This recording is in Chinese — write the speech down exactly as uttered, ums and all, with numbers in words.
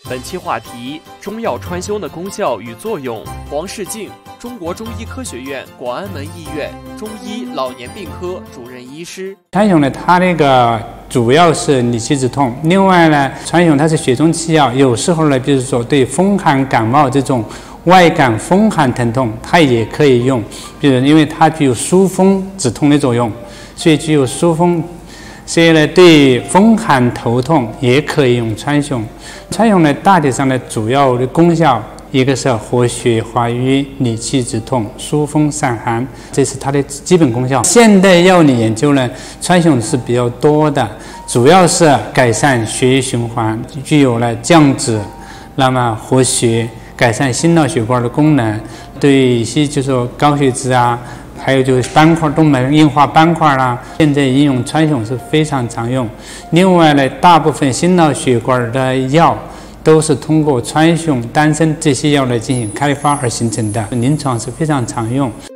本期话题：中药川芎的功效与作用。黄世静，中国中医科学院广安门医院中医老年病科主任医师。 川芎呢，它那个主要是理气止痛，另外呢，川芎它是血中气药，有时候呢，比如说对风寒感冒这种外感风寒疼痛，它也可以用。比如因为它具有疏风止痛的作用，所以具有疏风。所以呢，对风寒头痛也可以用川芎。川芎呢，大体上的主要的功效，一个是活血化瘀、理气止痛、疏风散寒，这是它的基本功效。现代药理研究呢，川芎是比较多的，主要是改善血液循环，具有了降脂、那么活血、改善心脑血管的功能，对一些就是说高血脂啊。还有就是斑块动脉硬化斑块啦、啊，现在应用川芎是非常常用。另外呢，大部分心脑血管的药都是通过川芎、丹参这些药来进行开发而形成的，临床是非常常用。